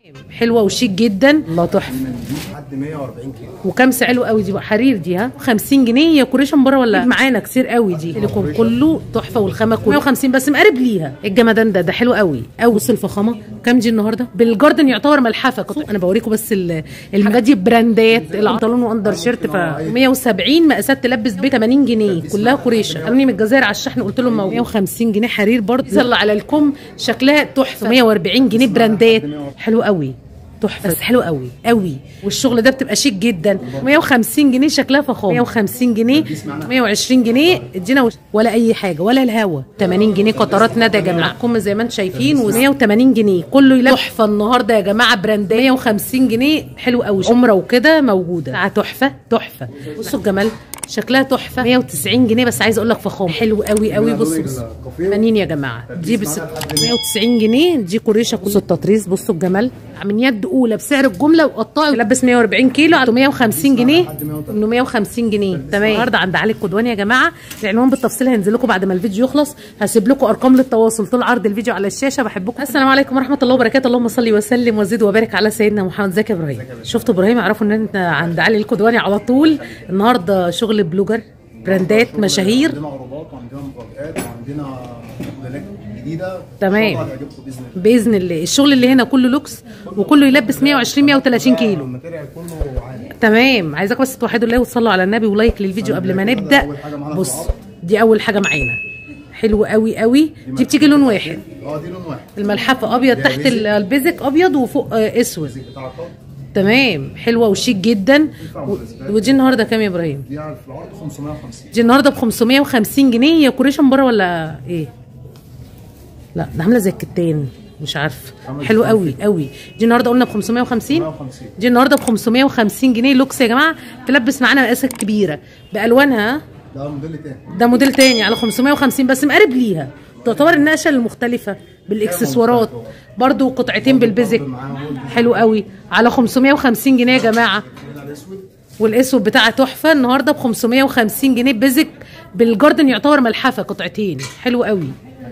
حلوه وشيك جدا. الله تحفه. لحد 140 كيلو. وكام حلو قوي دي بقى، حرير دي ها 50 جنيه. يا كوريشن بره ولا معانا كتير قوي دي. اللي كله تحفه والخامه كله 150 بس مقارب ليها. الجمدان ده حلو قوي قوي. بص الفخامه كام دي النهارده بالجاردن، يعتبر ملحفه. انا بوريكم بس الحاجات دي براندات. البنطلون واندر شيرت ف 170 مقاسات تلبس ب 80 جنيه كلها كوريشن. قالوني من الجزائر على الشحن قلت لهم 150 جنيه. حرير برضه زل على الكم شكلها تحفه. 140 جنيه براندات. حلو قوي تحفه بس حلو قوي قوي. والشغل ده بتبقى شيك جدا. 150 جنيه شكلها فخامه. 150 جنيه 120 جنيه ادينا ولا اي حاجه ولا الهوا. 80 جنيه قطرات ندى يا جماعه. كم زي ما انتم شايفين. و180 جنيه كله يلبس تحفه النهارده يا جماعه. براندات 150 جنيه حلو قوي. عمره وكده موجوده. تحفه تحفه. بصوا الجمال شكلها تحفه. 190 جنيه بس عايزه اقول لك فخامه حلو قوي قوي. بصوا 80 يا جماعه. دي ب 190 جنيه. دي كوريشه. بصوا التطريز. بصوا الجمال من يد اولى بسعر الجمله وقطعه يلبس 140 كيلو على 150 جنيه. 850 جنيه تمام. النهارده عند علي القدواني يا جماعه. العنوان بالتفصيل هينزل لكم بعد ما الفيديو يخلص. هسيب لكم ارقام للتواصل طول عرض الفيديو على الشاشه. بحبكم. السلام عليكم ورحمه الله وبركاته. اللهم صل وسلم وزد وبارك على سيدنا محمد. ازيك يا ابراهيم؟ شفتوا ابراهيم اعرفوا ان انت عند علي القدواني على طول. النهارده شغل بلوجر براندات مشاهير. عندنا عروضات وعندنا مفاجآت وعندنا موديلات جديده تمام باذن الله. الشغل اللي هنا كله لوكس وكله يلبس 120 130 كيلو. الماتيريال كله عالي. تمام. عايزاكم بس توحدوا الله وتصلوا على النبي ولايك للفيديو قبل ما نبدا. بص دي اول حاجه معانا. حلو قوي قوي. دي بتيجي لون واحد. دي لون واحد. الملحفه ابيض تحت البيزك ابيض وفوق اسود. تمام. حلوه وشيك جدا. ودي النهارده كام يا ابراهيم؟ دي في العرض 550. دي النهارده ب 550 جنيه. هي كوريشن بره ولا ايه؟ لا ده عامله زي الكتان مش عارفه. حلو قوي قوي. دي النهارده قلنا ب 550. دي النهارده ب 550 جنيه. لوكس يا جماعه. تلبس معانا مقاسات كبيره بالوانها. ده موديل تاني. ده موديل تاني على 550 بس مقارب ليها. تعتبر النقشه المختلفه بالاكسسوارات برضو. قطعتين بالبيزك. حلو قوي على 550 جنيه يا جماعه. والاسود بتاعها تحفه. النهارده ب 550 جنيه بيزك بالجاردن، يعتبر ملحفه قطعتين. حلو قوي.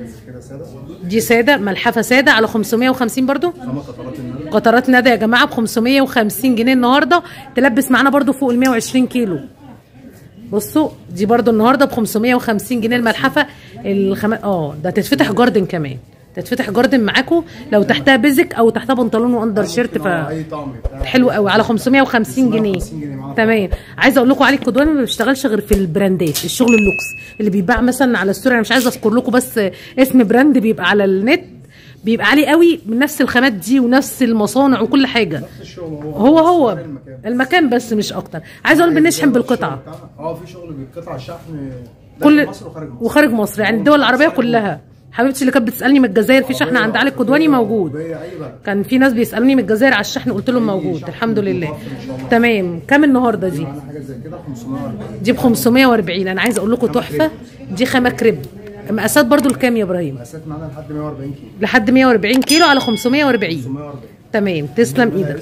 دي ساده ملحفه ساده على 550 برضو. قطرات ندى يا جماعه ب 550 جنيه النهارده. تلبس معانا برضو فوق ال 120 كيلو. بصوا دي برضو النهارده ب 550 جنيه الملحفه. ده تتفتح جاردن كمان. تتفتح جاردن معاكم لو تحتها بيزك او تحتها بنطلون واندر شيرت. حلو قوي على 550 جنيه تمام. عايزه اقول لكم علي القدواني ما بيشتغلش غير في البراندات. الشغل اللوكس اللي بيتباع مثلا على الستوري. انا مش عايزه اذكر لكم بس اسم براند بيبقى على النت بيبقى عالي قوي من نفس الخامات دي ونفس المصانع وكل حاجه. هو المكان بس مش اكتر. عايزه اقول بنشحن بالقطعه. في شغل بالقطعه شحن كل مصر وخارج مصر يعني الدول العربيه كلها. حبيبتي اللي كانت بتسالني من الجزائر في شحن عند علي القدواني موجود. كان في ناس بيسالوني من الجزائر على الشحن قلت لهم موجود الحمد لله. تمام. كام النهارده دي؟ دي ب 540. انا عايزه اقول لكم تحفه. دي خامه كريب. مقاسات برضو الكام يا ابراهيم؟ مقاسات معانا لحد 140 كيلو. لحد 140 كيلو على 540. تمام. تسلم ايدك.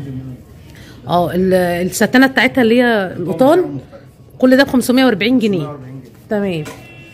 الستانه بتاعتها اللي هي القطان كل ده ب 540 جنيه. تمام.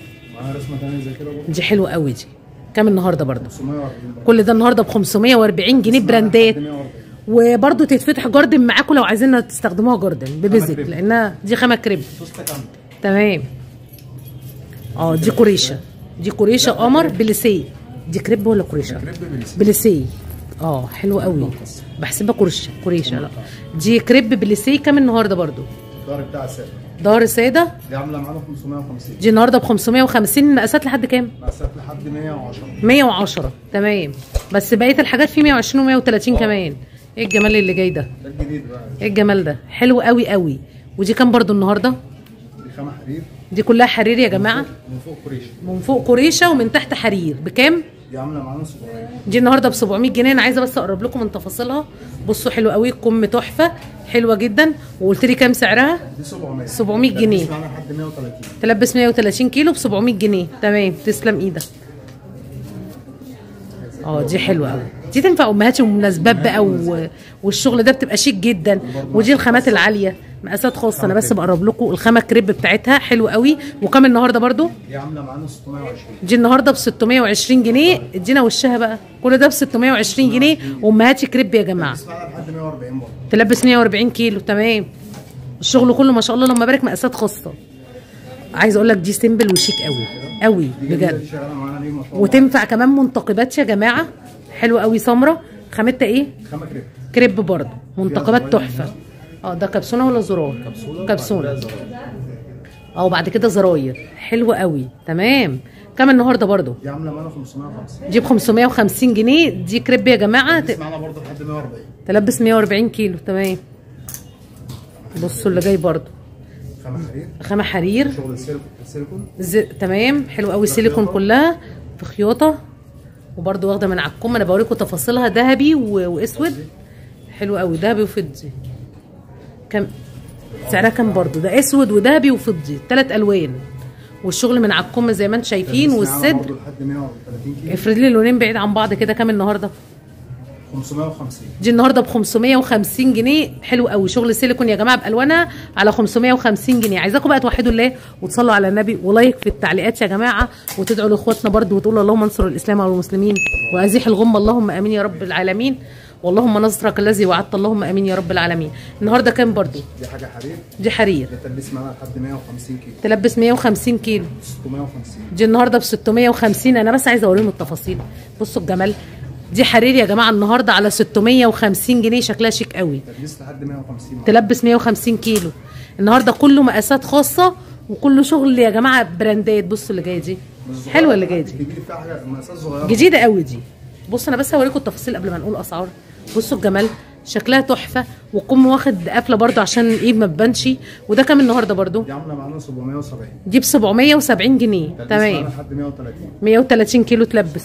دي حلوه قوي. دي كام النهارده برضه؟ كل ده النهارده ب 540 جنيه براندات. وبرضه تتفتح جاردن معاكم لو عايزين تستخدموها جاردن ببيزك لانها دي خامه كريب. تمام. دي كوريشه. دي كوريشه قمر بليسيه. دي كريب ولا كوريشه؟ بليسيه. حلو قوي. بحسبها كوريشه لا. دي كريب بليسيه. كام النهارده برضه؟ الدار بتاع ساده. دار ساده دي عامله معانا 550. دي النهارده ب 550. مقاسات لحد كام؟ مقاسات لحد 110. 110 تمام. بس بقيه الحاجات فيه 120 و130 كمان. ايه الجمال اللي جاي ده؟ ده الجديد بقى. ايه الجمال ده؟ حلو قوي قوي. ودي كام برضو النهارده؟ دي خامه حرير. دي كلها حرير يا جماعه. من فوق قريشه. من فوق قريشه ومن تحت حرير. بكام؟ دي عامله معانا 700. دي النهارده ب 700 جنيه. انا عايزه بس اقرب لكم من تفاصيلها. بصوا حلو قوي. كم تحفه حلوه جدا. وقلت لي كام سعرها؟ دي 700. 700 جنيه. تلبس معانا لحد 130. تلبس 130 كيلو ب 700 جنيه. تمام. تسلم ايدك. دي حلوه قوي. دي تنفع امهات ومناسبات بقى والشغل ده بتبقى شيك جدا. ودي الخامات العاليه مقاسات خاصه، انا بس بقرب لكم الخامه كريب بتاعتها حلوه قوي. وكام النهارده برضو؟ دي عامله معانا 620. دي النهارده ب 620 جنيه. ادينا وشها بقى، كل ده ب 620 جنيه وامهاتي كريب يا جماعه. تسمعنا لحد 140 برضه. تلبس 140 كيلو تمام. الشغل كله ما شاء الله اللهم بارك، مقاسات خاصه. عايز اقول لك دي سيمبل وشيك قوي قوي بجد، وتنفع كمان منتقبات يا جماعه. حلوه قوي سمره. خامتها ايه؟ خامه كريب. كريب برضه منتقبات تحفه. ده كبسونه ولا زرار؟ كبسونه. وبعد كده زراير حلوه قوي تمام. كام النهارده برضه؟ دي عامله معانا 550. دي ب 550 جنيه. دي كريب يا جماعه. تسمعنا برضه لحد 140. تلبس 140 كيلو تمام. بصوا اللي جاي برضه خامه حرير. خامه حرير. شغل السيليكون. تمام حلو قوي. سيليكون كلها في خياطه، وبرده واخده من على الكم. انا بوريكم تفاصيلها ذهبي واسود. حلو قوي ذهبي وفضي. كم سعرها؟ كام برده؟ ده اسود وذهبي وفضي 3 الوان، والشغل من على الكم زي ما انتم شايفين والصدر. لحد 130 كيلو. افرد لي اللونين بعيد عن بعض كده. كام النهارده؟ 550. دي النهارده ب 550 جنيه. حلو قوي. شغل سيليكون يا جماعه بالوانها على 550 جنيه. عايزاكم بقى توحدوا الله وتصلوا على النبي ولايك في التعليقات يا جماعه، وتدعوا لاخواتنا برده وتقولوا اللهم انصر الاسلام والمسلمين وازيح الغمه اللهم امين يا رب العالمين، واللهم نصرك الذي وعدت اللهم امين يا رب العالمين. النهارده كام برده؟ دي حاجه حرير. دي حرير. ده تلبس معانا لحد 150 كيلو. تلبس 150 كيلو. 650. دي النهارده ب 650. انا بس عايزه اوريهم التفاصيل. بصوا الجمال. دي حرير يا جماعه النهارده على 650 جنيه. شكلها شيك قوي. تلبس لحد 150. تلبس 150 كيلو. النهارده كله مقاسات خاصه وكله شغل يا جماعه براندات. بصوا اللي جايه دي حلوه. اللي جايه دي فيها حاجه مقاسات صغيره جديده قوي دي. بص انا بس هوريكم التفاصيل قبل ما نقول اسعار. بصوا الجمال. شكلها تحفه، والكم واخد قفله برده عشان الايد ما تبانش. وده كام النهارده برده؟ دي عامله معانا 770. دي ب 770 جنيه تمام. لحد 130. 130 كيلو تلبس.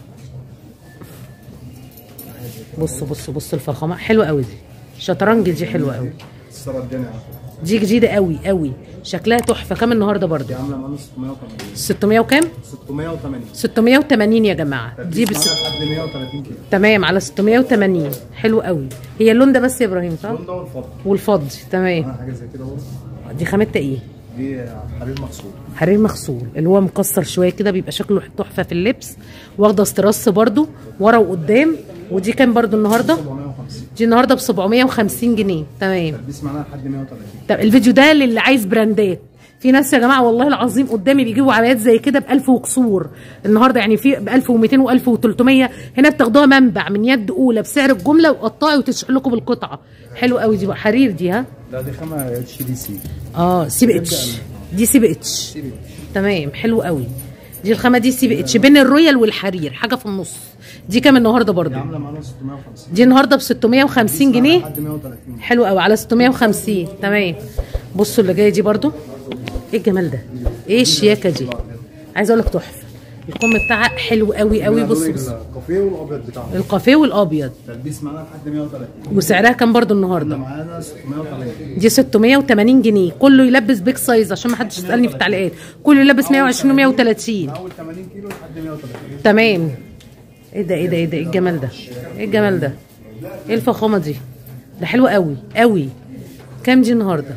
بصوا الفخامه حلوه قوي. دي شطرنج. دي حلوه قوي. السرداني دي جديده قوي قوي. شكلها تحفه. كام النهارده برده؟ دي عامله معانا 680. 600 وكام؟ 680. 680 يا جماعه. دي لحد 130 كيلو تمام على 680. حلو قوي. هي اللون ده بس يا ابراهيم صح؟ اللون ده والفضي تمام. حاجه زي كده برضه. دي خامتها ايه؟ دي حرير مغسول. حرير مغسول اللي هو مكسر شويه كده، بيبقى شكله تحفه في اللبس. واخده استرس برده ورا وقدام. ودي كام برده النهارده؟ 750. دي النهارده ب 750 جنيه تمام. تلبس معانا لحد 130. طب الفيديو ده للي عايز براندات. في ناس يا جماعه والله العظيم قدامي بيجيبوا عبايات زي كده ب 1000 وكسور النهارده، يعني في ب 1200 و1300. هنا بتاخدوها منبع من يد اولى بسعر الجمله وقطعي وتشحن لكم بالقطعه. حلو قوي. دي بقى حرير دي. ها لا دي خامه اتش دي سي. سي بي اتش. دي سي بي اتش تمام. حلو قوي. دي الخامه دي سي بي اتش بين الرويال والحرير، حاجه في النص. دي كام النهارده برضه؟ دي عامله معانا 650. دي النهارده ب 650 جنيه. لحد 130. حلو قوي على 650 تمام. بصوا اللي جايه دي برضه. ايه الجمال ده؟ ايه الشياكه دي؟ عايزه اقول لك تحفه. الكم بتاعها حلو قوي قوي. بص الكافيه والابيض بتاعها. الكافيه والابيض. تلبيس معانا لحد 130. وسعرها كام برضه النهارده؟ معانا 680. دي 680 جنيه. كله يلبس بيج سايز عشان ما حدش يسالني في التعليقات. كله يلبس 120 و130. اول 80 كيلو لحد 130 تمام. ايه ده ايه ده ايه ده؟ ايه الجمال ده؟ ايه الجمال ده؟ ايه الفخامه دي؟ ده حلو قوي قوي. كام دي النهارده؟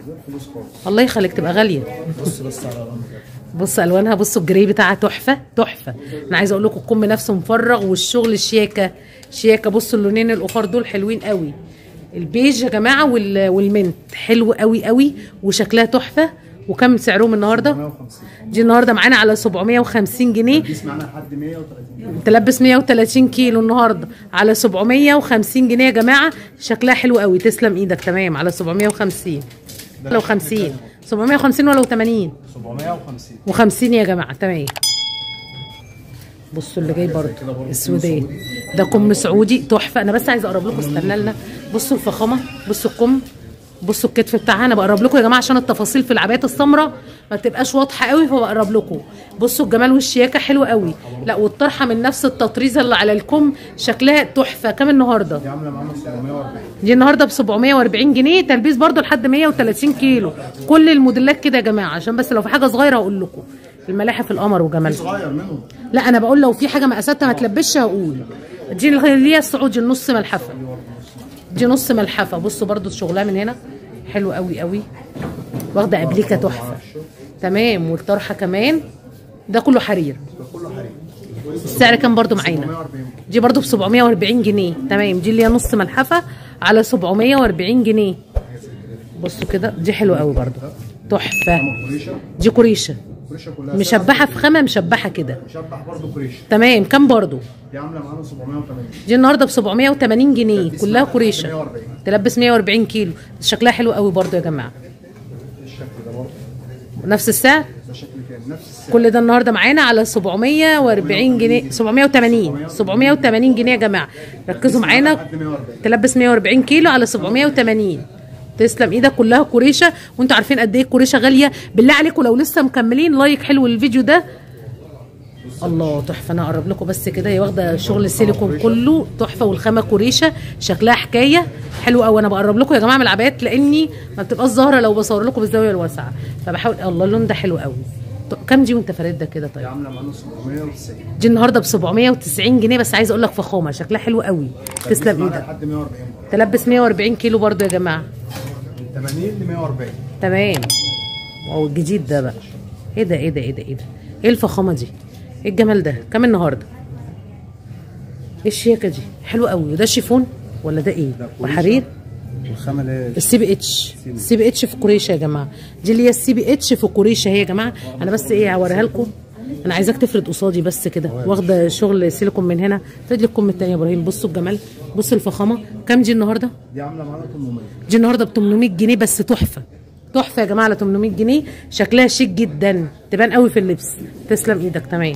الله يخليك تبقى غاليه. بص بس على الالوان. بص الوانها. بصوا الجري بتاعها تحفه تحفه. انا عايزه اقول لكم الكم نفسه مفرغ والشغل شياكه شياكه. بصوا اللونين الاخر دول حلوين قوي. البيج يا جماعه والمنت حلو قوي قوي وشكلها تحفه. وكم سعرهم النهارده؟ 750. دي النهارده معانا على 750 جنيه. تلبيس معانا لحد 130. تلبس 130 كيلو النهارده على 750 جنيه يا جماعه. شكلها حلو قوي. تسلم ايدك تمام على 750. لو 50 750 ولو 80 750 و50 يا جماعه تمام. بصوا اللي جاي برضه السوداني ده كم سعودي تحفه. انا بس عايزه اقرب لكم. استنى لنا. بصوا الفخامه. بصوا الكم. بصوا الكتف بتاعها. انا بقرب لكم يا جماعه عشان التفاصيل في العبايات السمراء ما تبقاش واضحه قوي، فبقرب لكم. بصوا الجمال والشياكه حلوه قوي. لا والطرحه من نفس التطريزه اللي على الكم شكلها تحفه. كام النهارده؟ دي عامله معانا 740. دي النهارده ب 740 جنيه. تلبيس برده لحد 130 كيلو. كل الموديلات كده يا جماعه، عشان بس لو في حاجه صغيره هقول لكم. الملاحف القمر وجمالها. صغير منهم. لا انا بقول لو في حاجه مقاساتها ما تلبسش هقول. دي اللي هي السعودي النص ملحفه، دي نص ملحفه. بصوا برضو شغلها من هنا حلو قوي قوي، واخده ابليكه تحفه. تمام، والطرحه كمان ده كله حرير. السعر كام برضو معانا؟ دي برضو ب 740 جنيه. تمام، دي اللي هي نص ملحفه على 740 جنيه. بصوا كده، دي حلوه قوي برضو، تحفه. دي كوريشه مشبحه في خامه، مشبحه كده، مشبح برضه كوريشه. تمام، كام برضو؟ دي عامله معانا 780. دي النهارده ب 780 جنيه كلها كوريشه، تلبس 140 كيلو. شكلها حلو قوي برضو يا جماعه. الشكل ده برضه نفس السعر؟ ده شكل كام؟ نفس السعر. كل ده النهارده معانا على 740 جنيه، 780 جنيه يا جماعه. ركزوا معانا، تلبس 140 كيلو على 780. تسلم ايدك، كلها كوريشه. وانتوا عارفين قد ايه الكوريشه غاليه. بالله عليكم لو لسه مكملين لايك حلو للفيديو ده. الله تحفه. انا اقرب لكم بس كده، هي واخده شغل السيليكون كله تحفه، والخامه كوريشه، شكلها حكايه حلو قوي. انا بقرب لكم يا جماعه من العبايات لاني ما بتبقاش ظاهره لو بصور لكم بالزاويه الواسعه، فبحاول. الله اللون ده حلو قوي. كام دي وانت فارد ده كده؟ طيب عامله معانا 790. دي النهارده ب 790 جنيه بس. عايزه اقول لك فخامه، شكلها حلو قوي. تسلم ايدك. لحد 140 تلبس 140 كيلو برضو يا جماعه، من 80 ل 140. تمام. واو الجديد ده بقى، ايه ده ايه ده ايه ده ايه ده؟ ايه الفخامه دي؟ ايه الجمال ده؟ كام النهارده؟ ايه الشياكه دي؟ حلو قوي. وده شيفون ولا ده ايه؟ وحرير. الخامه اللي هي السي بي اتش، السي بي اتش في كوريشه يا جماعه. دي اللي هي السي بي اتش في كوريشه هي يا جماعه. انا بس ايه هوريها لكم. انا عايزاك تفرد قصادي بس كده، واخده شغل سيليكون من هنا. فرد لي الكم الثانيه يا ابراهيم. بصوا الجمال، بصوا الفخامه. كام دي النهارده؟ دي عامله معانا 800. دي النهارده ب 800 جنيه بس، تحفه تحفه يا جماعه على 800 جنيه. شكلها شيك جدا، تبان قوي في اللبس. تسلم ايدك. تمام.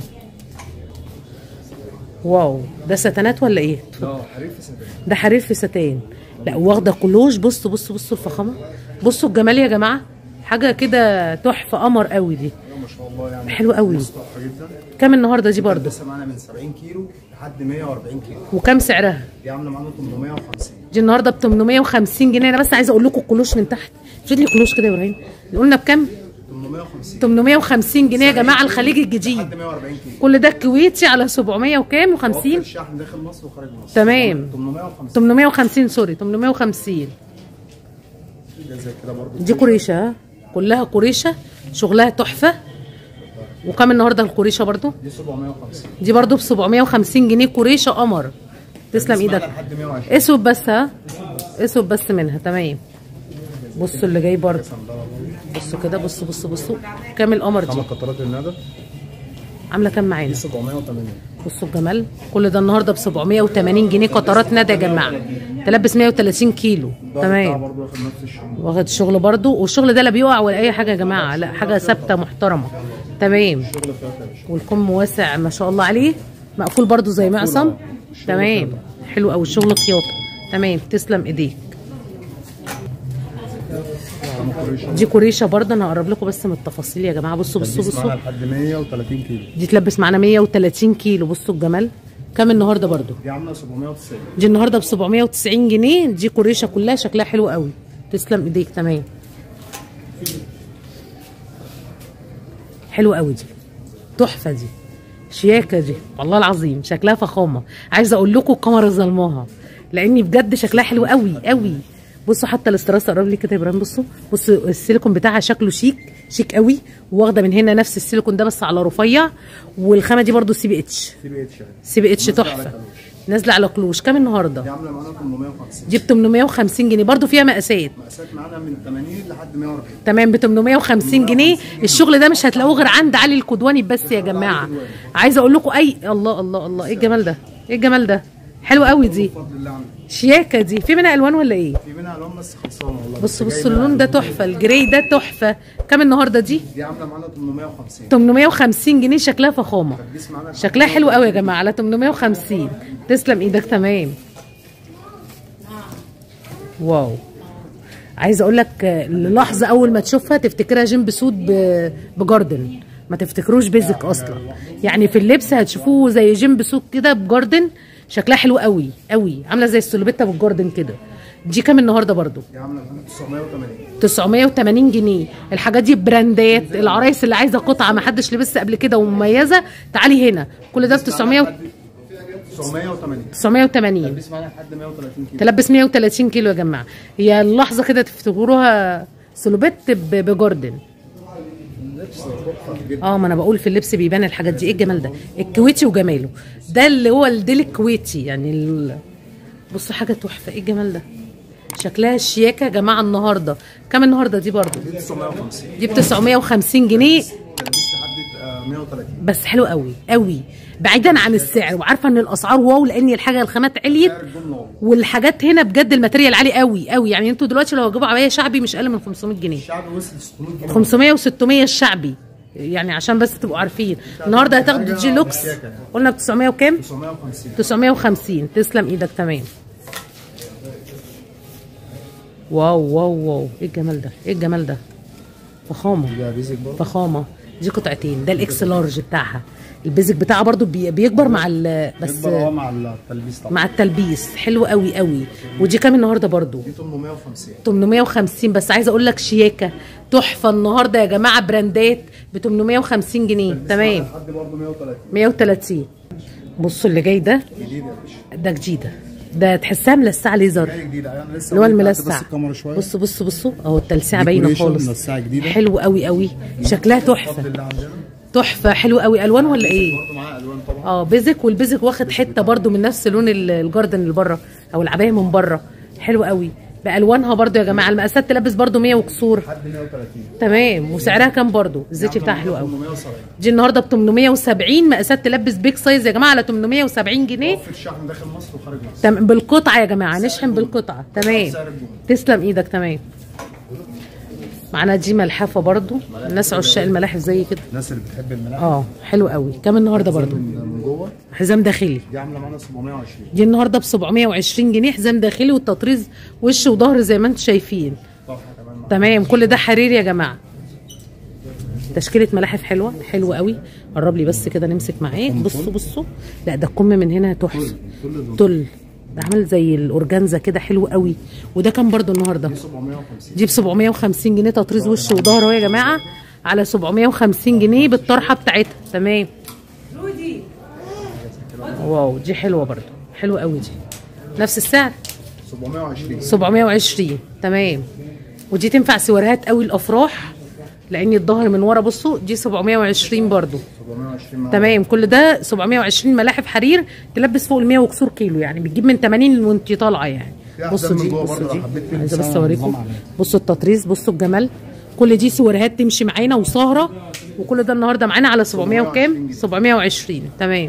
واو، ده ستانات ولا ايه؟ لا حرير في ستان. ده حرير في ستان. لا واخده كلوش. بصوا بصوا بصوا الفخامه، بصوا الجمال يا جماعه. حاجه كده تحفه، قمر قوي دي. ما شاء الله يعني حلو قوي. تحفه جدا. كام النهارده دي برضه؟ لسه معانا من 70 كيلو لحد 140 كيلو. وكام سعرها؟ دي عامله معانا 850. دي النهارده ب 850 جنيه. انا بس عايزه اقول لكم الكلوش من تحت. افرد لي كلوش كده يا ابراهيم. قلنا بكام؟ 850. 850 جنيه يا جماعه. الخليج الجديد لحد 140 كيلو. كل ده كويتي على 700 وكام و50. الشحن داخل مصر وخارج مصر. تمام. 850. 850 سوري 850. ده زي كده برضه. دي كوريشه، ها كلها كوريشه، شغلها تحفه. وكام النهارده الكوريشه برضو؟ دي 750. دي برضو ب 750 جنيه كوريشه قمر. تسلم ايدك. لحد 120. اسود بس، ها اسود بس منها. تمام. بصوا اللي جاي برضو، بصوا كده، بصوا بصوا بصوا. كام القمر دي؟ 5 قطرات الندى عامله كام معانا؟ دي 780. بصوا الجمال. كل ده النهارده ب 780 جنيه قطرات ندى يا جماعه. تلبس 130 كيلو. تمام. برضه واخد نفس الشغل. واخد الشغل برضو، والشغل ده لا بيقع ولا اي حاجه يا جماعه، لا حاجه ثابته محترمه. تمام. والكم واسع ما شاء الله عليه، مقفول برضو زي معصم. تمام، حلو قوي الشغل خياطه. تمام، تسلم ايديك. دي كوريشه برضه. انا هقرب لكم بس من التفاصيل يا جماعه. بصوا بصوا بصوا. معانا لحد 130 كيلو. دي تلبس معانا 130 كيلو. بصوا الجمال. كام النهارده برضه؟ دي عامله 790. دي النهارده ب 790 جنيه. دي كوريشه كلها، شكلها حلو قوي. تسلم ايديك. تمام، حلو قوي دي، تحفه دي، شياكه دي، والله العظيم شكلها فخامه. عايزه اقول لكم الكاميرا ظلماها لاني بجد شكلها حلو قوي قوي. بصوا حتى الاستراس، قرب لي كده يا ابراهيم. بصوا بصوا السيليكون بتاعها شكله شيك شيك قوي. واخده من هنا نفس السيليكون ده بس على رفيع. والخامه دي برده سي بي اتش. سي بي اتش تحفه، نازله على كلوش. كام النهارده؟ دي عامله معانا 850. دي ب 850 جنيه برده. فيها مقاسات معانا من 80 لحد 140. تمام، ب 850 جنيه. الشغل ده مش هتلاقوه غير عند علي الكدواني بس يا جماعه. عايزه اقول لكم الله الله الله، ايه الجمال ده، ايه الجمال ده، حلو قوي دي، شياكه دي. في منها الوان ولا ايه؟ في منها الوان بس خلصانه والله. بصوا بصوا اللون ده تحفه، الجراي ده تحفه. كام النهارده دي؟ دي عامله معانا 850. 850 جنيه. شكلها فخامه، شكلها حلو قوي يا جماعه على 850. تسلم ايدك. تمام. واو، عايزه اقول لك للحظه اول ما تشوفها تفتكرها جيم سود بجاردن، ما تفتكروش بيزك اصلا. يعني في اللبس هتشوفوه زي جيم سود كده بجاردن. شكلها حلو قوي قوي، عامله زي السلوبيتا بالجاردن كده. دي كام النهارده برضو؟ دي عامله 980. 980 جنيه. الحاجات دي براندات. العرايس اللي عايزه قطعه ما حدش لبسها قبل كده ومميزه، تعالي هنا. كل ده ب 900 980. 980. تلبس معانا لحد 130 كيلو. تلبس 130 كيلو يا جماعه. هي اللحظه كده تفتكروها سلوبيت بجوردن. اللبس تحفه جدا. ما انا بقول في اللبس بيبان الحاجات دي. ايه الجمال ده؟ الكويتي وجماله ده اللي هو الديل الكويتي يعني بصوا حاجه تحفه. ايه الجمال ده؟ شكلها شياكه يا جماعه. النهارده كام النهارده دي برضو؟ دي 950. دي ب 950 جنيه تلبس لحد 130. بس حلو قوي قوي بعيدا عن السعر. وعارفه ان الاسعار واو لان الحاجه الخامات عليت والحاجات هنا بجد الماتيريال عالي قوي قوي. يعني انتوا دلوقتي لو هتجيبوا عبايه شعبي مش اقل من 500 جنيه. الشعبي وصل 600 جنيه. 500 و600 الشعبي يعني عشان بس تبقوا عارفين. النهارده هتاخدوا جي لوكس قلنا ب 900 وكام؟ 950. 950. تسلم ايدك. تمام. واو واو واو. ايه الجمال ده؟ ايه الجمال ده؟ فخامه ده بيزك برضه. فخامه. دي قطعتين. ده الاكس لارج بتاعها. البيزك بتاعها برضو بيكبر مع بس بيكبر مع التلبيس طبعا. مع التلبيس. حلو قوي قوي. ودي كام النهارده برضو؟ دي 850. 850. بس عايزه اقول لك شياكه تحفه النهارده يا جماعه. براندات ب 850 جنيه. تمام. لحد برضه 130. 130. بصوا اللي جاي ده. جديد يا باشا. ده جديده. ده تحسها ملسعه ليزر. جاي جديد انا لسه اللي هو الملسع. بس الكاميرا شويه. بصوا بصوا بصوا اهو التلسيعه باينه خالص. ملسعه جديده. حلو قوي قوي. شكلها تحفه. اللي عندنا تحفه. حلو قوي. الوان ولا ايه؟ برضه معاها الوان طبعا. بيزك. والبيزك واخد حته برضو من نفس لون الجاردن اللي بره او العبايه من بره. حلو قوي بالوانها برضو يا جماعه. المقاسات تلبس برضو 100 وكسور. لحد 130. تمام. وسعرها كام برضو؟ الزيتي بتاعها حلو قوي. 870. دي النهارده ب 870. مقاسات تلبس بيج سايز يا جماعه على 870 جنيه. في الشحن داخل مصر وخارج مصر. تمام. بالقطعه يا جماعه. نشحن بالقطعه. تمام. تسلم ايدك. تمام. معانا دي ملحفه برضو. الناس عشاق الملاحف زي كده. الناس اللي بتحب الملاحف. حلو قوي. كام النهارده برضو؟ من جوه. حزام داخلي. دي عامله معانا 720. دي النهارده ب 720 جنيه. حزام داخلي والتطريز وش وظهر زي ما انتم شايفين. تمام. كل ده حرير يا جماعه. تشكيله ملاحف حلوه. حلوه قوي. قرب لي بس كده نمسك معاه. بصوا بصوا. لا ده الكم من هنا تحفه. تل ده عامل زي الاورجانزا كده. حلو قوي. وده كام برضو النهارده؟ دي 750. دي ب 750 جنيه. تطريز وش وظهر اهو يا جماعه على 750 جنيه بالطرحه بتاعتها. تمام. واو. دي حلوه برضو. حلوه قوي دي. نفس السعر 720. 720. تمام. ودي تنفع سوارهات قوي الافراح لان الظهر من ورا. بصوا دي 720 برضو. 720 تمام. كل ده 720. ملاحف حرير تلبس فوق ال 100 وكسور كيلو يعني بتجيب من 80 وانت طالعه يعني. بصوا دي. بصوا دي. عايزه بس اوريكم. بصوا التطريز. بصوا الجمال. كل دي سوارهات تمشي معانا وسهره. وكل ده النهارده معانا على 700 وكام؟ 720. تمام.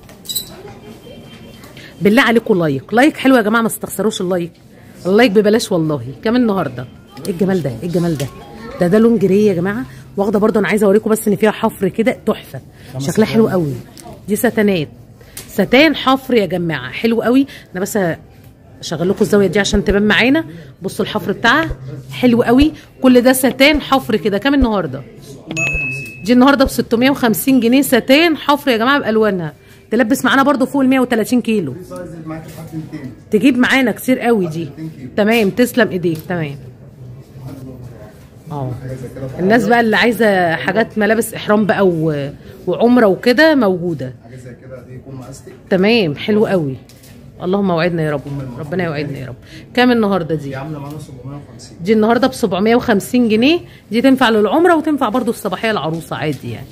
بالله عليكم لايك حلو يا جماعه. ما تستخسروش اللايك ببلاش والله. كام النهارده؟ ايه الجمال ده؟ ايه الجمال ده؟ ده لون جري يا جماعه. واخده برضه انا عايزه اوريكم بس ان فيها حفر كده تحفه. شكلها حلو قوي. دي ستانات. ستان حفر يا جماعه. حلو قوي. انا بس اشغل لكم الزاويه دي عشان تبان معانا. بصوا الحفر بتاعها حلو قوي. كل ده ستان حفر كده. كام النهارده؟ دي النهارده ب 650 جنيه. ستان حفر يا جماعه بالوانها. تلبس معانا برضو فوق ال 130 كيلو. تجيب معانا كتير قوي دي. تمام. تسلم ايديك. تمام. الناس بقى اللي عايزه حاجات ملابس احرام بقى وعمره وكده موجوده. حاجه زي كده دي يكون مقاستك. تمام. حلو قوي. اللهم وعدنا يا رب. ربنا يوعدنا يا رب. كام النهارده دي؟ دي عامله معانا 750. دي النهارده ب 750 جنيه. دي تنفع للعمره وتنفع برضو الصباحيه العروسه عادي يعني.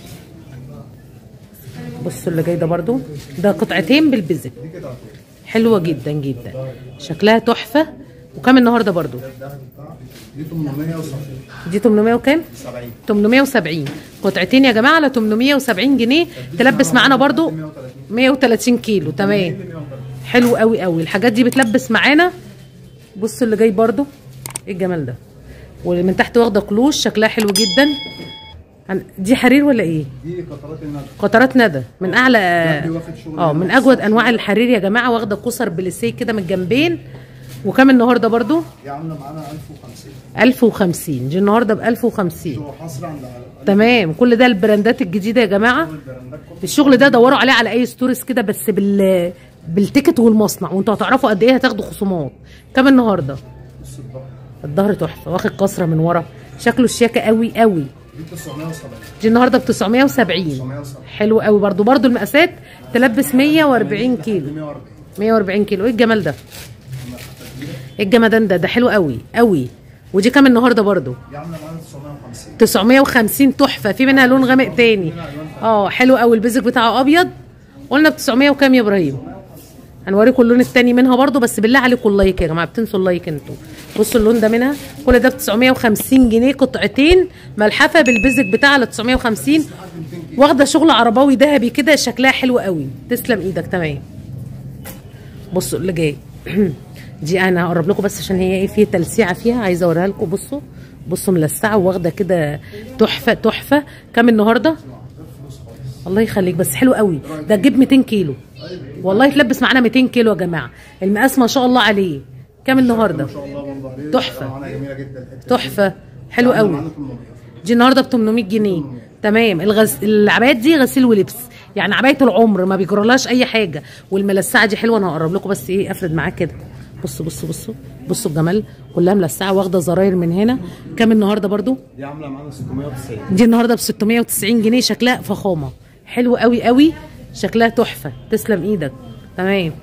بصوا اللي جاي ده برضو. ده قطعتين بالبزك. حلوه جدا جدا. شكلها تحفه. وكام النهارده برضو؟ دي 870. دي 800 وكام؟ 70. 870. قطعتين يا جماعه على 870 جنيه. تلبس معانا برضو 130 كيلو. تمام. حلو قوي قوي. الحاجات دي بتلبس معانا. بصوا اللي جاي برضو. ايه الجمال ده؟ ومن تحت واخده كلوش. شكلها حلو جدا. دي حرير ولا ايه؟ دي قطرات الندى. قطرات ندى من اعلى. من اجود انواع الحرير يا جماعه. واخده قصر بليسيه كده من الجنبين. وكام النهارده برضو؟ دي عامله معانا 1050. 1050. دي النهارده ب 1050. هو حصر عند. تمام. كل ده البراندات الجديده يا جماعه. الشغل ده دوروا عليه على اي ستوريز كده بس بالتيكت والمصنع وانتوا هتعرفوا قد ايه هتاخدوا خصومات. كام النهارده؟ الظهر تحفه. واخد كسره من ورا. شكله شياكه قوي قوي. دي 970. دي النهارده ب 970. 970 حلو قوي برضو المقاسات تلبس 140 كيلو. 140 كيلو. ايه الجمال ده؟ ايه الجمدان ده حلو قوي قوي. ودي كام النهارده برضو؟ دي عامله معانا 950. 950 تحفه. في منها لون غامق تاني. حلو قوي. البيزك بتاعه ابيض. قلنا ب 900 وكام يا ابراهيم؟ هنوريكم اللون التاني منها برضو، بس بالله عليكم اللايك يا جماعه، بتنسوا اللايك انتوا. بصوا اللون ده منها، كل ده ب 950 جنيه قطعتين ملحفه بالبيزك بتاعها ل 950. واخده شغل عرباوي ذهبي كده، شكلها حلو قوي. تسلم ايدك. تمام. بصوا اللي جاي دي انا هقرب لكم بس عشان هي فيه تلسيعه فيها، عايزه اوريها لكم. بصوا ملسعه واخده كده تحفه تحفه. كام النهارده؟ الله يخليك، بس حلو قوي. ده تجيب 200 كيلو والله، يتلبس معانا 200 كيلو يا جماعه. المقاس ما شاء الله عليه. كام النهارده؟ ما شاء الله برضه عليه. تحفه جميله جدا. تحفه حلو قوي. دي النهارده ب 800 جنيه. تمام. العبايات دي غسيل ولبس، يعني عبايه العمر ما بيجرالهاش اي حاجه. والملسعه دي حلوه. انا هقرب لكم بس افرد معاك كده. بصوا الجمال، كلها ملسعه واخده زراير من هنا. كام النهارده برضو؟ دي عامله معانا 690. دي النهارده ب 690 جنيه. شكلها فخامه حلو قوي قوي، شكلها تحفه. تسلم ايدك. تمام.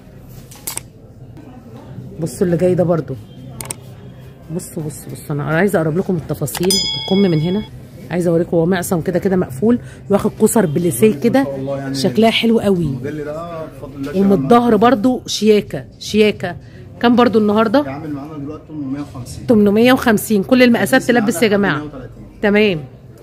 بصوا اللي جاي ده برضو. بصوا انا عايزه اقرب لكم التفاصيل. الكم من هنا عايزه اوريكم، هو معصم كده مقفول، واخد كسر بليسيه كده. يعني شكلها حلو قوي. الموديل ده بفضل الله. ومن الظهر برضو شياكه. كام برضو النهارده؟ عامل معانا دلوقتي 850. 850. كل المقاسات تلبس يا جماعه. تمام.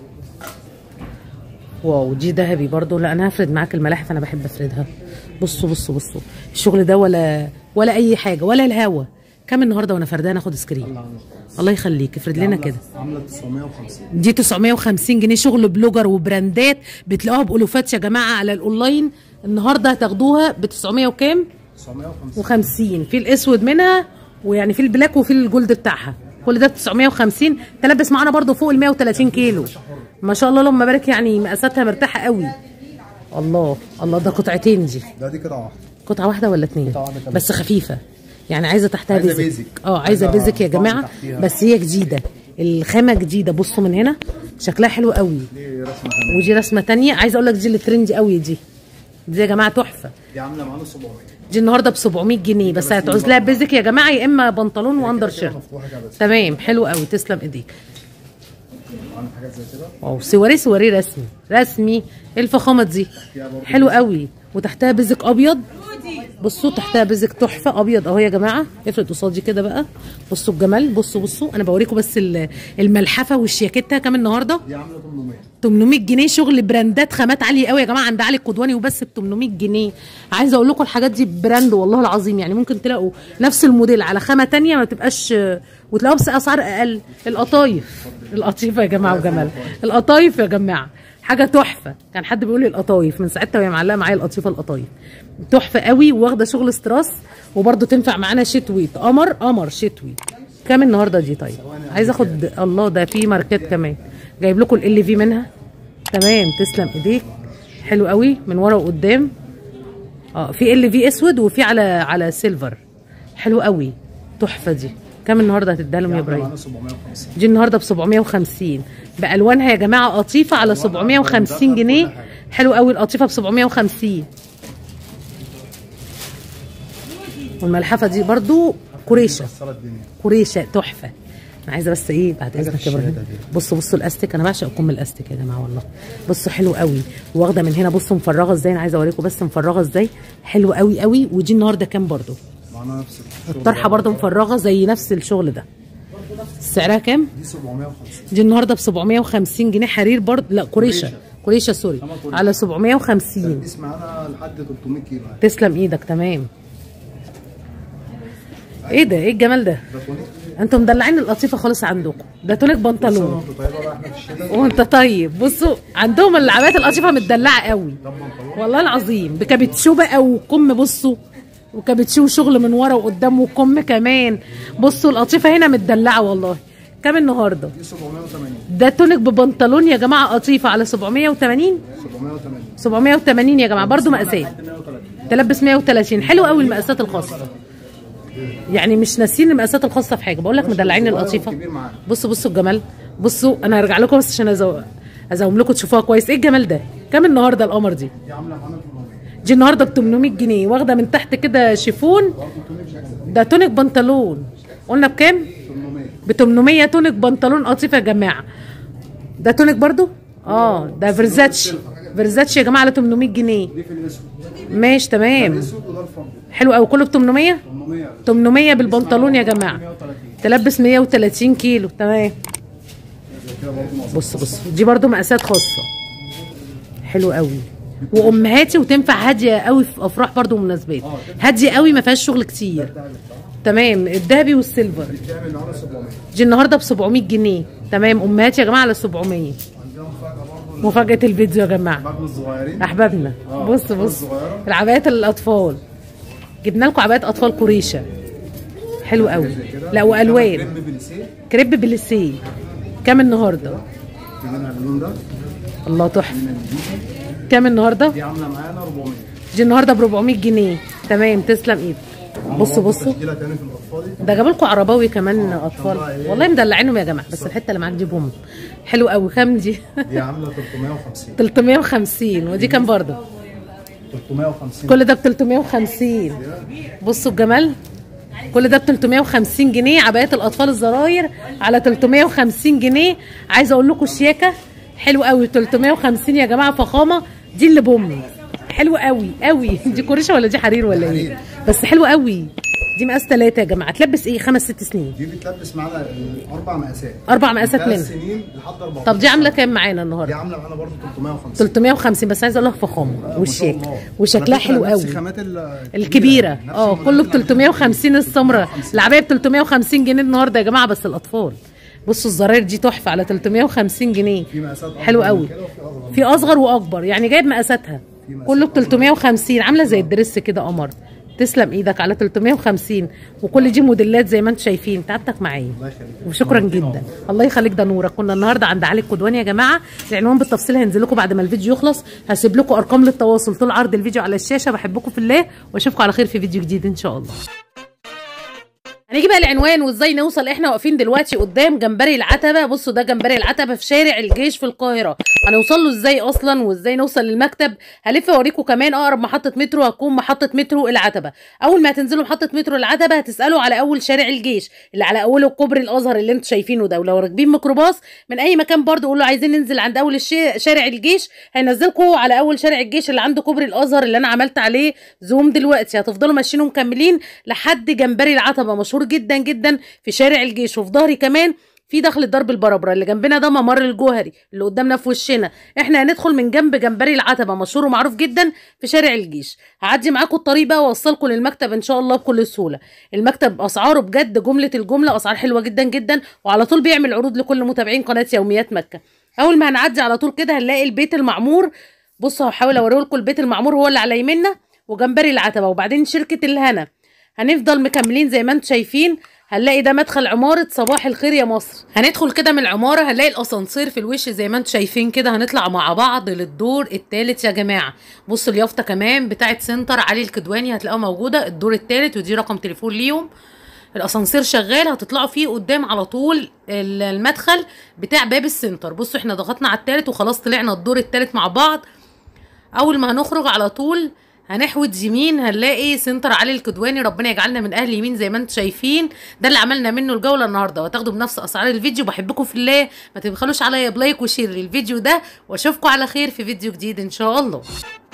واو، دي ذهبي برضو. لا انا هفرد معاك الملاحف، انا بحب افردها. بصوا الشغل ده ولا اي حاجه ولا الهوا. كام النهارده وانا فردها؟ ناخد سكرين. الله يخليك، افرد لنا كده. عامله 950. دي 950 جنيه. شغل بلوجر وبراندات، بتلاقوها بالوفات يا جماعه على الاونلاين. النهارده هتاخدوها ب 900 وكام؟ 950. في الاسود منها، ويعني في البلاك وفي الجولد بتاعها. كل ده ب 950. تلبس معانا برضو فوق ال 130 كيلو. ما شاء الله اللهم بارك، يعني مقاساتها مرتاحه قوي. الله. ده قطعتين دي قطعه واحده. قطعه واحده ولا اتنين؟ بس خفيفه، يعني عايزه تحتها بيزك. عايزه بيزك يا جماعه. بس هي جديده، الخامه جديده. بصوا من هنا شكلها حلو قوي. ودي رسمه ثانيه. عايزه اقول لك دي اللي ترندي قوي. دي يا جماعه تحفه. دي عامله معانا 700. دي النهارده ب 700 جنيه بس. هتعوز لها بيزك يا جماعه، يا اما بنطلون واندر شيرت. تمام. حلو قوي. تسلم ايديك. حاجات زي كده. واو، سواري رسمي. ايه الفخامه دي؟ حلو قوي. وتحتها بيزك ابيض. بصوا تحتها بيزك تحفه ابيض اهو يا جماعه. افرد قصادي كده بقى. بصوا الجمال. بصوا انا بوريكم بس الملحفه والشياكتها. كام النهارده؟ دي عامله 800 جنيه. شغل براندات، خامات عاليه قوي يا جماعه. عند علي القدواني وبس ب 800 جنيه. عايزه اقول لكم الحاجات دي براند والله العظيم. يعني ممكن تلاقوا نفس الموديل على خامه ثانيه ما تبقاش، وتلاقوها بس اسعار اقل. القطيفه يا جماعه وجمال. القطايف يا جماعه حاجه تحفه. كان حد بيقول لي القطايف من ساعتها وهي معلقه معايا القطايف تحفه قوي، واخده شغل استراس. وبرده تنفع معانا شتوي. قمر شتوي. كام النهارده دي؟ طيب عايزه اخد. الله، ده في ماركات كمان جايب لكم ال في منها. تمام. تسلم ايديك. حلو قوي من ورا وقدام. في ال في اسود، وفي على سيلفر. حلو قوي تحفه. دي كام النهارده هتديها لهم يا ابراهيم؟ دي النهارده ب 750 بالوانها يا جماعه. قطيفه على 750 جنيه. حلو قوي. القطيفه ب 750. والملحفه دي برضو قريشه تحفه. انا عايزه بس بعد اذنك يا ابراهيم. بصوا الاستيك. انا بعشق كم الاستيك يا جماعه والله. بصوا حلو قوي. واخده من هنا. بصوا مفرغه ازاي. انا عايزه اوريكم بس مفرغه ازاي. حلو قوي قوي. ودي النهارده كام برضو؟ معانا نفس الطرحه برضو مفرغه زي نفس الشغل ده. سعرها كام؟ دي 750. دي النهارده ب 750 جنيه. حرير برضو. لا قريشه سوري. على 750. دي معانا لحد 300 كيلو. تسلم ايدك. تمام. ايه ده؟ ايه الجمال ده؟ انتوا مدلعين القطيفه خالص عندكم. ده تونيك بنطلون. وانت طيب. بصوا عندهم العبايات القطيفه متدلعه قوي والله العظيم، بكابتشو بقى وكم. بصوا وكابتشو شغل من ورا وقدام وكم كمان. بصوا القطيفه هنا متدلعه والله. كام النهارده؟ دي 780. ده تونيك ببنطلون يا جماعه. قطيفه على 780. 780 يا جماعه. برضو مقاسات تلبس 130. حلو قوي المقاسات الخاصه، يعني مش ناسيين المقاسات الخاصه في حاجه. بقول لك مدلعين القطيفه. بصوا الجمال. بصوا انا هرجع لكم بس عشان ازوم لكم تشوفوها كويس. ايه الجمال ده؟ كام النهارده القمر دي؟ دي عامله معانا 800. دي النهارده ب 800 جنيه، واخده من تحت كده شيفون. ده تونيك بنطلون، قلنا بكام؟ 800. ب 800 تونيك بنطلون قطيف يا جماعه. ده تونيك برضو؟ ده فيرزاتشي. فيرزاتشي يا جماعه على 800 جنيه. دي في الاسود. ماشي تمام. الاسود وده الفضي. حلو قوي، كله ب 800. 800. 800 بالبنطلون يا جماعه. تلبس 130 كيلو تمام. بص دي برضو مقاسات خاصه. حلو قوي وامهاتي، وتنفع هاديه قوي في افراح برضو ومناسبات. هاديه قوي ما فيهاش شغل كتير. تمام. الذهبي والسيلفر بتعمل النهارده 700. دي النهارده ب 700 جنيه. تمام. امهاتي يا جماعه على 700. عندنا مفاجاه برضه. مفاجاه الفيديو يا جماعه، احبابنا الصغيرين. احبابنا. بص العبايات الاطفال، جبنا لكم عبايات اطفال قريشه. حلو قوي. لا والوان كريب بليسيه. كريب بليسيه. كام النهارده؟ في منها اللون ده. الله تحفه. كام النهارده؟ دي عامله معانا 400. دي النهارده ب 400 جنيه. تمام. تسلم ايدك. بصوا تشكيله تاني في الاطفال. ده جابوا لكم عرباوي كمان اطفال، والله مدلعينهم يا جماعه. بس الحته اللي معاك دي بوم. حلو قوي. كام دي؟ دي عامله 350. 350. ودي كام برضه؟ 350. كل ده ب 350. بصوا الجمال، كل ده ب 350 جنيه. عبايات الاطفال الزراير على 350 جنيه. عايزه اقول لكم الشياكه حلو قوي. 350 يا جماعه، فخامه. دي اللي بوم. حلو قوي قوي. دي كوريشه ولا دي حرير ولا ايه؟ بس حلو قوي. دي مقاس 3 يا جماعه. تلبس ايه 5 6 سنين. دي بتلبس معانا 4 مقاسات. 4 مقاسات منها. 3 سنين لحد 4. طب دي عامله كام معانا دي النهارده؟ عامله معانا برضه 350. 350. بس عايزه اقول لك فخامه والشيك وشكلها حلو قوي. خامات الكبيره. كله ب 350. السمراء العبايه ب 350 جنيه النهارده يا جماعه. بس الاطفال بصوا الزراير دي تحفه على 350 جنيه. حلو قوي. في اصغر واكبر، يعني جايب مقاساتها. كله ب 350. عامله زي الدرس كده قمر. تسلم ايدك على 350. وكل دي موديلات زي ما انتم شايفين. تعبتك معايا وشكرا جدا. الله يخليك، ده نورك. كنا النهارده عند علي القدواني يا جماعه. العنوان بالتفصيل هينزل لكم بعد ما الفيديو يخلص. هسيب لكم ارقام للتواصل طول عرض الفيديو على الشاشه. بحبكم في الله واشوفكم على خير في فيديو جديد ان شاء الله. هنيجي بقى العنوان وازاي نوصل. احنا واقفين دلوقتي قدام جمبري العتبه. بصوا ده جمبري العتبه في شارع الجيش في القاهره. هنوصل له ازاي اصلا وازاي نوصل للمكتب؟ هلف اوريكم كمان. اقرب محطه مترو هتكون محطه مترو العتبه. اول ما هتنزلوا محطه مترو العتبه هتسالوا على اول شارع الجيش اللي على اوله كوبري الازهر اللي انتم شايفينه ده. ولو راكبين ميكروباص من اي مكان برضو قولوا عايزين ننزل عند اول شارع الجيش، هينزلكم على اول شارع الجيش اللي عنده كوبري الازهر اللي انا عملت عليه زوم دلوقتي. هتفضلوا ماشيين ومكملين لحد جمبري العتبه، مشهور جدا جدا في شارع الجيش. وفي ظهري كمان في دخل درب البربره اللي جنبنا ده ممر الجوهري اللي قدامنا في وشنا. احنا هندخل من جنب جمبري العتبه، مشهور ومعروف جدا في شارع الجيش. هعدي معاكم الطريق بقى واوصلكم للمكتب ان شاء الله بكل سهوله. المكتب اسعاره بجد جمله الجمله اسعار حلوه جدا جدا، وعلى طول بيعمل عروض لكل متابعين قناه يوميات مكه. اول ما هنعدي على طول كده هنلاقي البيت المعمور. بصوا هحاول اوريه لكم. البيت المعمور هو اللي على يميننا وجمبري العتبه، وبعدين شركه الهنا. هنفضل مكملين زي ما انتم شايفين. هنلاقي ده مدخل عمارة صباح الخير يا مصر. هندخل كده من العمارة هنلاقي الاسانسير في الوش زي ما انتم شايفين كده. هنطلع مع بعض للدور الثالث يا جماعة. بصوا اليافطة كمان بتاعت سنتر علي القدواني هتلاقوها موجودة الدور الثالث، ودي رقم تليفون ليهم. الاسانسير شغال، هتطلعوا فيه قدام على طول المدخل بتاع باب السنتر. بصوا احنا ضغطنا على الثالث وخلاص طلعنا الدور الثالث مع بعض. اول ما هنخرج على طول هنحود يمين هنلاقي سنتر علي القدواني. ربنا يجعلنا من اهل يمين زي ما انتم شايفين. ده اللي عملنا منه الجوله النهارده، وهتاخدوا بنفس اسعار الفيديو. بحبكم في الله، ما تبخلوش عليا بلايك وشير للفيديو ده، واشوفكم على خير في فيديو جديد ان شاء الله.